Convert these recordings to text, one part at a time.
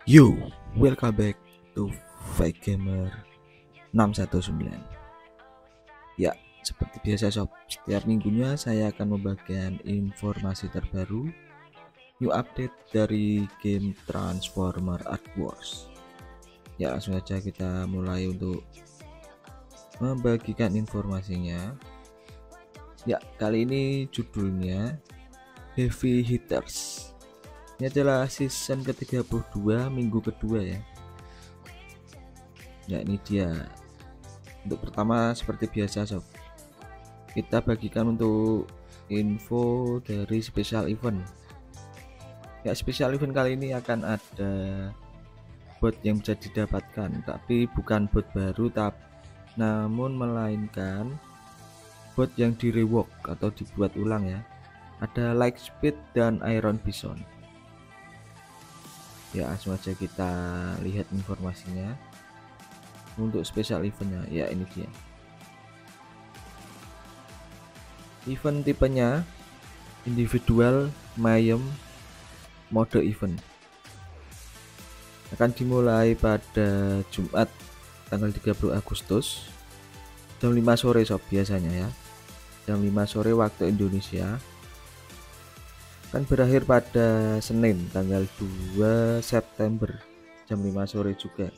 Yo, welcome back to Fight Gamer 619. Ya, seperti biasa sob, setiap minggunya saya akan membagikan informasi terbaru, new update dari game Transformer Art Wars. Ya, langsung saja kita mulai untuk membagikan informasinya. Ya, kali ini judulnya Heavy Hitters. Ini adalah season ke-32 minggu kedua ya. Ya, ini dia. Untuk pertama seperti biasa sob, kita bagikan untuk info dari special event. Ya, special event kali ini akan ada bot yang bisa didapatkan, tapi bukan bot baru namun melainkan bot yang di rework atau dibuat ulang ya. Ada Lightspeed dan Iron Bison. Ya, langsung aja kita lihat informasinya. Untuk special eventnya, ya ini dia. Event tipenya individual mayhem mode event. Akan dimulai pada Jumat tanggal 30 Agustus jam 5 sore sob, biasanya ya. Jam 5 sore waktu Indonesia. Akan berakhir pada Senin tanggal 2 September jam 5 sore juga.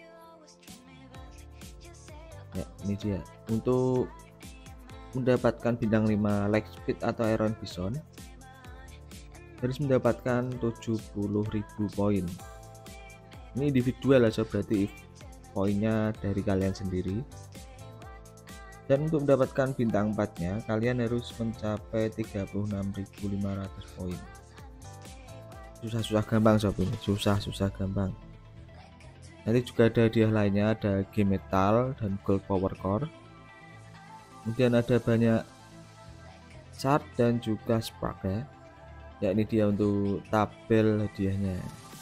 Ya, ini dia. Untuk mendapatkan bintang 5 Lightspeed atau Iron Bison harus mendapatkan 70.000 poin. Ini individual aja, berarti poinnya dari kalian sendiri. Dan untuk mendapatkan bintang 4 nya kalian harus mencapai 36.500 poin. Susah-susah gampang sob, ini susah-susah gampang. Nanti juga ada hadiah lainnya, ada game metal dan gold power core. Kemudian ada banyak chart dan juga spark ya. Ya, ini dia untuk tabel hadiahnya.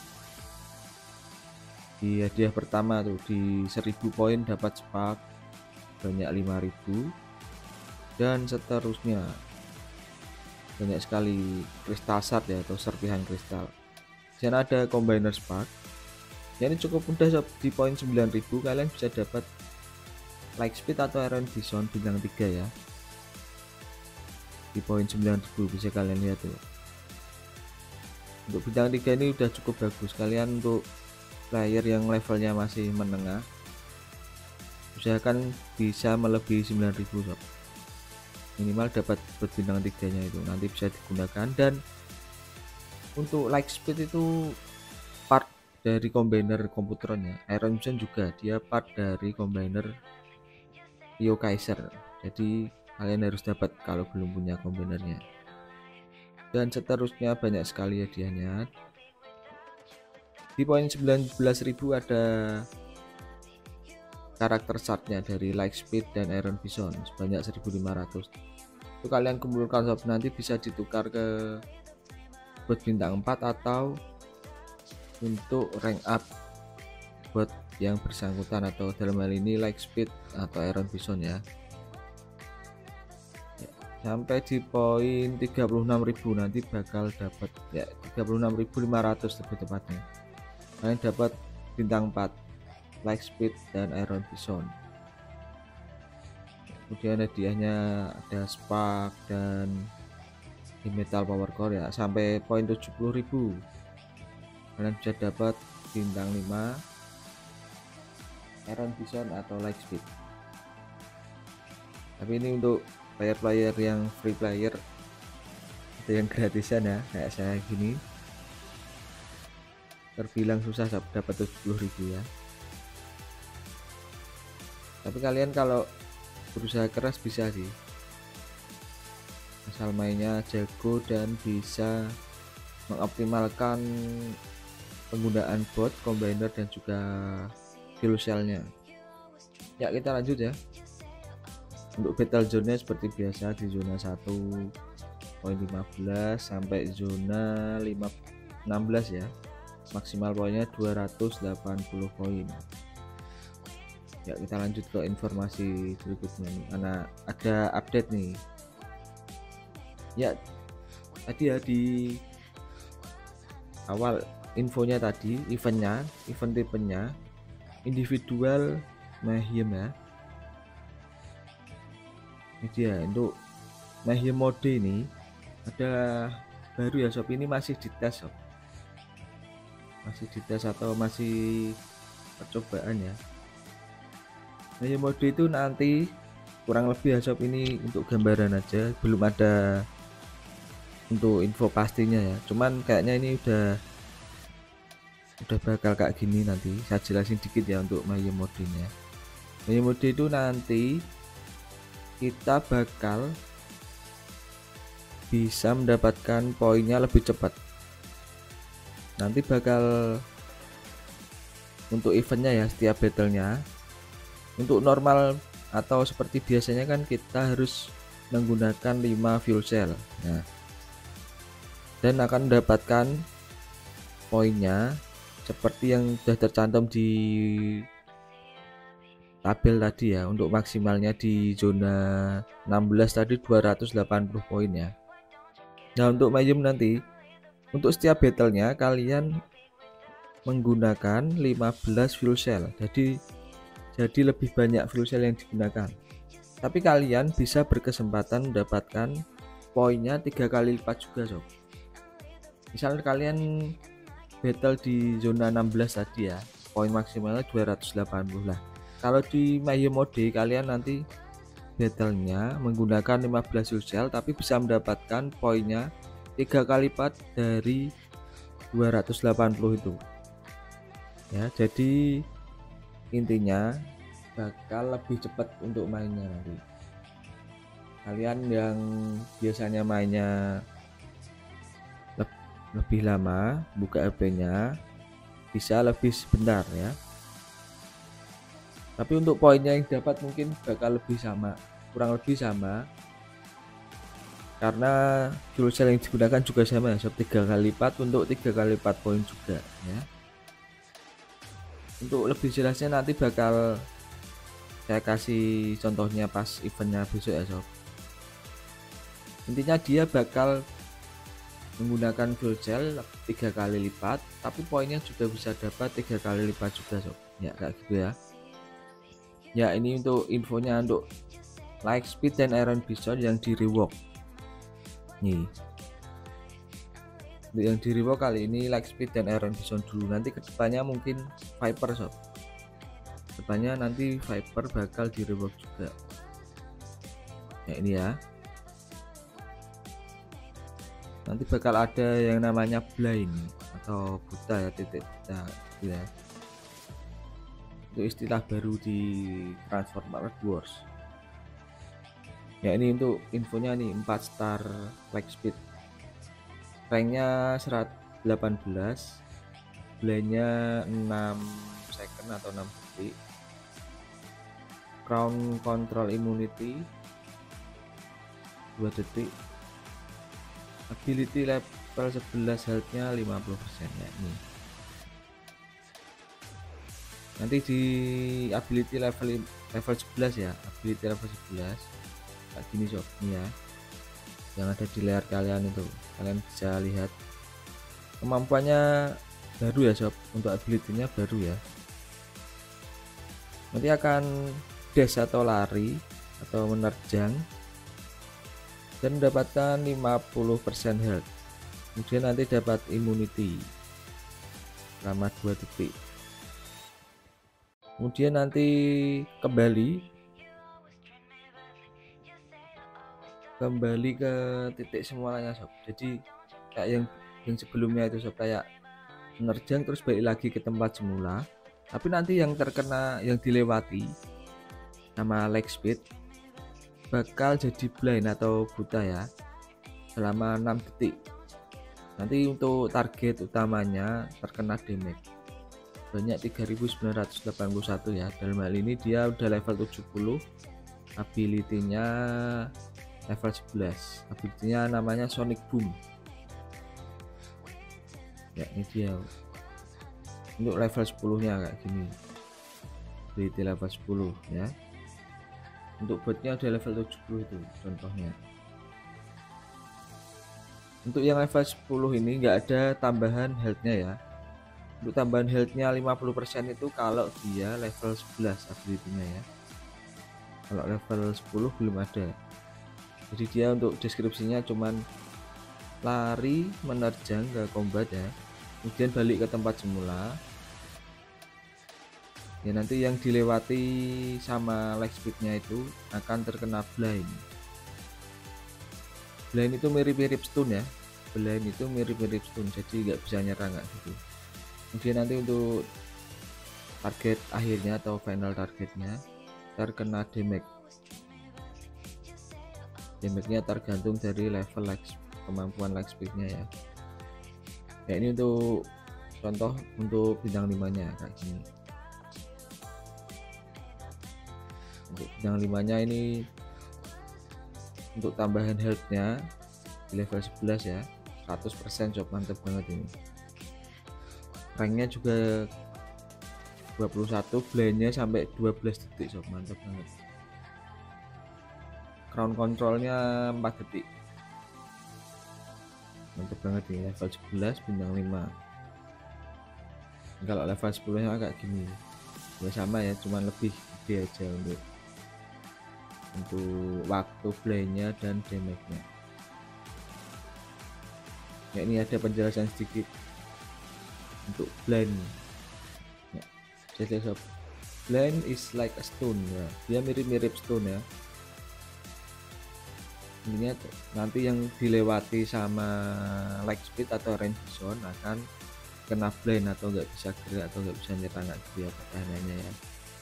Di hadiah pertama tuh di 1000 poin dapat spark banyak 5.000 dan seterusnya. Banyak sekali kristal shard ya, atau serpihan kristal. Di sana ada combiner spark. Ya, ini cukup mudah sob. Di poin 9.000 kalian bisa dapat Lightspeed atau Iron Bison bintang 3 ya. Di poin 9.000 bisa kalian lihat tuh. Untuk bintang 3 ini udah cukup bagus. Kalian untuk player yang levelnya masih menengah, usahakan bisa melebihi 9.000 sob. Minimal dapat bintang 3 nya itu nanti bisa digunakan. Dan untuk Lightspeed itu part dari combiner komputernya. Iron Bison juga dia part dari combiner Rio Kaiser. Jadi kalian harus dapat kalau belum punya kombinernya. Dan seterusnya banyak sekali hadiahnya. Di poin 19.000 ada karakter chartnya dari Lightspeed dan Iron Bison sebanyak 1.500. Itu kalian kumpulkan sob, nanti bisa ditukar ke buat bintang 4 atau untuk rank up buat yang bersangkutan, atau dalam hal ini Lightspeed atau Iron Bison ya. Sampai di poin 36.000 nanti bakal dapat ya 36.500 lebih tepatnya. Kalian dapat bintang 4 Lightspeed dan Iron Bison. Kemudian hadiahnya ada spark dan metal power core ya. Sampai poin 70.000 kalian bisa dapat bintang 5 Iron Bison atau Lightspeed. Tapi ini untuk player-player yang free player, ada yang gratisan ya, kayak saya gini, terbilang susah dapat 70.000 ya. Tapi kalian kalau berusaha keras bisa sih, asal mainnya jago dan bisa mengoptimalkan penggunaan bot, combiner dan juga fuel cell-nya. Ya, kita lanjut ya. Untuk battle zone-nya seperti biasa di zona 1.15 sampai zona 16 ya. Maksimal poinnya 280 poin. Ya, kita lanjut ke informasi berikutnya nih, karena ada update nih. Ya, tadi ya di awal infonya tadi, event tipenya individual mayhem ya. Ini dia untuk mayhem mode ini ada baru ya sob, ini masih dites sob, masih dites atau masih percobaan ya. Mayhem mode itu nanti kurang lebih ya sob, ini untuk gambaran aja, belum ada untuk info pastinya ya, cuman kayaknya ini udah bakal kayak gini. Nanti saya jelasin dikit ya untuk mayhem modenya. Mayhem mode itu nanti kita bakal bisa mendapatkan poinnya lebih cepat. Nanti bakal untuk eventnya ya, setiap battlenya untuk normal atau seperti biasanya kan kita harus menggunakan 5 fuel cell. Nah, dan akan mendapatkan poinnya seperti yang sudah tercantum di tabel tadi ya. Untuk maksimalnya di zona 16 tadi 280 poin ya. Nah, untuk mayhem nanti untuk setiap battlenya kalian menggunakan 15 fuel cell, jadi lebih banyak fuel cell yang digunakan, tapi kalian bisa berkesempatan mendapatkan poinnya 3 kali lipat juga sob. Misalnya kalian battle di zona 16 tadi ya, poin maksimalnya 280 lah. Kalau di mayhem mode kalian nanti battlenya menggunakan 15 fuel cell tapi bisa mendapatkan poinnya 3 kali lipat dari 280 itu ya. Jadi intinya bakal lebih cepat untuk mainnya nanti. Kalian yang biasanya mainnya lebih lama buka HP-nya bisa lebih sebentar ya, tapi untuk poinnya yang dapat mungkin bakal lebih sama, kurang lebih sama, karena fuel cell yang digunakan juga sama ya, 3 kali lipat untuk 3 kali lipat poin juga ya. Untuk lebih jelasnya nanti bakal saya kasih contohnya pas eventnya besok ya sob. Intinya dia bakal menggunakan fuel cell 3 kali lipat, tapi poinnya juga bisa dapat 3 kali lipat juga sob ya, kayak gitu ya. Ya, ini untuk infonya untuk Lightspeed dan Iron Bison yang di rework nih. Untuk yang di rework kali ini Lightspeed dan Iron Bison dulu, nanti kedepannya mungkin Viper sob, kedepannya nanti Viper bakal di rework juga ya. Ini ya, nanti bakal ada yang namanya blind atau buta ya, titik buta ya. Itu istilah baru di Transformers Wars ya. Ini untuk infonya nih, 4 star Lightspeed, ranknya 118, blindnya 6 second atau 6 detik, crown control immunity 2 detik, ability level 11 healthnya 50% ya. Ini nanti di ability level 11 ya, ability level 11 kayak gini sob, ini ya yang ada di layar kalian itu, kalian bisa lihat kemampuannya baru ya sob. Untuk ability-nya baru ya, nanti akan dash atau lari atau menerjang dan mendapatkan 50% health. Kemudian nanti dapat immunity selama 2 detik. Kemudian nanti kembali ke titik semulanya sob. Jadi kayak yang sebelumnya itu sob, kayak menerjang terus balik lagi ke tempat semula, tapi nanti yang terkena, yang dilewati sama Lightspeed bakal jadi blind atau buta ya selama 6 detik. Nanti untuk target utamanya terkena damage banyak 3981 ya. Dalam hal ini dia udah level 70, ability-nya level 11, ability-nya namanya Sonic Boom ya. Ini dia untuk level 10 nya kayak gini, ability level 10 ya. Untuk botnya udah level 70 itu contohnya. Untuk yang level 10 ini enggak ada tambahan health-nya ya, Untuk tambahan health-nya 50% itu kalau dia level 11 ability-nya ya. Kalau level 10 belum ada. Jadi dia untuk deskripsinya cuman lari, menerjang ke combat ya, kemudian balik ke tempat semula. Ya nanti yang dilewati sama light speed-nya itu akan terkena blind. Blind itu mirip-mirip stun ya. Blind itu mirip-mirip stun, jadi nggak bisa nyerang nggak gitu. Kemudian nanti untuk target akhirnya atau final targetnya terkena damage. Damage-nya tergantung dari level kemampuan light speed-nya ya. Ya ini untuk contoh untuk bintang 5-nya kayak gini. Untuk bintang 5-nya ini untuk tambahan health-nya di level 11 ya, 100% sob, mantep banget ini. Ranknya juga 21, blendnya sampai 12 detik sob, mantep banget. Crown controlnya 4 detik, mantep banget ini. Level 11 bintang 5. Kalau level 10 nya agak gini ya, sama ya, cuman lebih gede aja untuk waktu playnya dan damage-nya. Ya ini ada penjelasan sedikit untuk blind ya. Jadi sob, blind is like a stone ya, dia mirip-mirip stone ya. Intinya nanti yang dilewati sama light speed atau range zone akan kena blind atau nggak bisa gerak atau nggak bisa nyerang dia pertahanannya ya.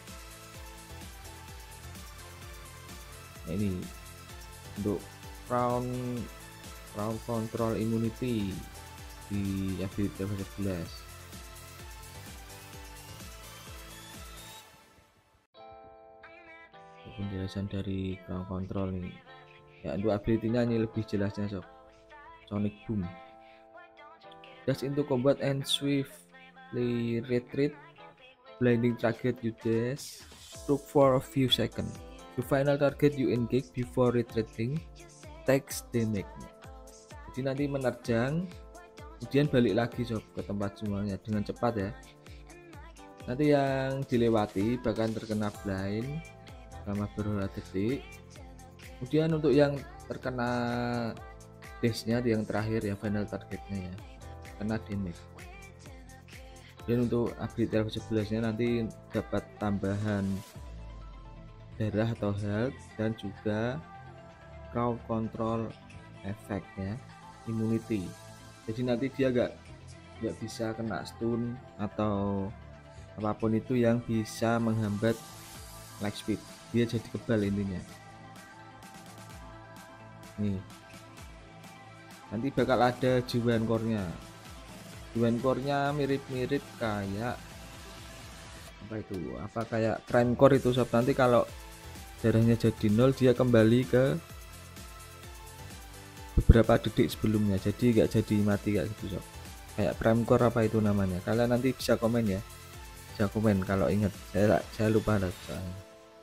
Nah, ini untuk crown control immunity di ability level 11. Penjelasan dari crown control nih ya, untuk ability-nya ini lebih jelasnya sob. Sonic Boom, dash into combat and swiftly retreat, blinding target you dash took for a few seconds. The final target you engage before retreating takes damage. Jadi nanti menerjang kemudian balik lagi sob ke tempat semuanya dengan cepat ya. Nanti yang dilewati bahkan terkena blind selama beberapa detik. Kemudian untuk yang terkena dash-nya yang terakhir ya, final targetnya ya, kena damage. Dan untuk ability level 11 nya nanti dapat tambahan darah atau health dan juga crowd control effect ya, immunity. Jadi nanti dia nggak bisa kena stun atau apapun itu yang bisa menghambat light speed, dia jadi kebal intinya. Nih nanti bakal ada G1 core-nya. G1 core-nya mirip-mirip kayak apa itu, apa kayak prime core itu sob. Nanti kalau darahnya jadi 0 dia kembali ke beberapa detik sebelumnya, jadi nggak jadi mati kayak gitu sob. Kayak prime core apa itu namanya, kalian nanti bisa komen ya, bisa komen kalau ingat, saya lupa soalnya.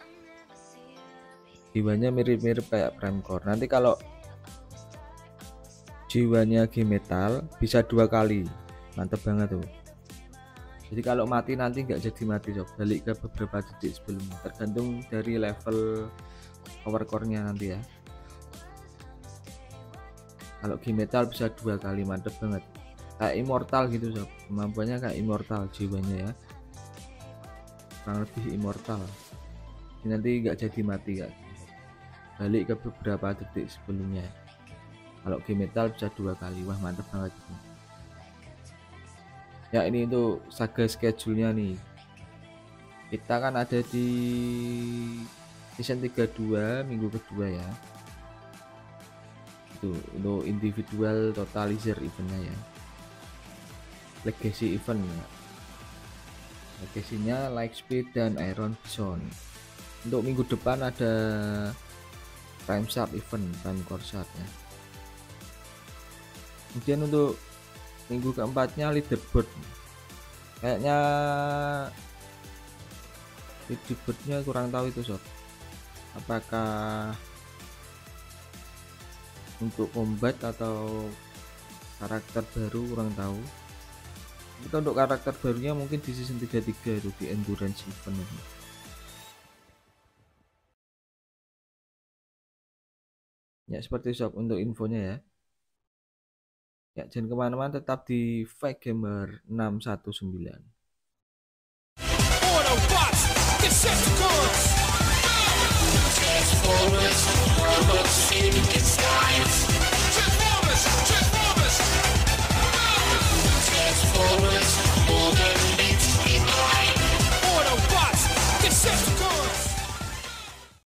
Jiwanya mirip-mirip kayak prime core. Nanti kalau jiwanya G-Metal bisa 2 kali, mantep banget tuh. Jadi kalau mati nanti nggak jadi mati sob, balik ke beberapa detik sebelumnya, tergantung dari level power core-nya nanti ya. Kalau G-Metal bisa 2 kali, mantep banget, kayak immortal gitu sob, kemampuannya kayak immortal jiwanya ya, kurang lebih immortal. Jadi nanti nggak jadi mati kan, balik ke beberapa detik sebelumnya. Kalau G-Metal bisa 2 kali, wah mantep banget gitu. Ya ini untuk saga schedule-nya nih, kita kan ada di season 32 minggu kedua ya. Itu untuk individual totalizer eventnya ya, legacy event ya. Legasinya light speed dan iron bison. Untuk minggu depan ada prime sharp event, prime core sharp ya. Kemudian untuk minggu keempatnya leaderboard, kayaknya leaderboardnya kurang tahu itu sob, apakah untuk combat atau karakter baru, kurang tahu. Kita untuk karakter barunya mungkin di season 33 itu di endurance event ini. Ya seperti shop untuk infonya ya. Ya jangan kemana-mana, tetap di Fake Gamer 619. Autobots, Decepticons, Transformers, robots in disguise.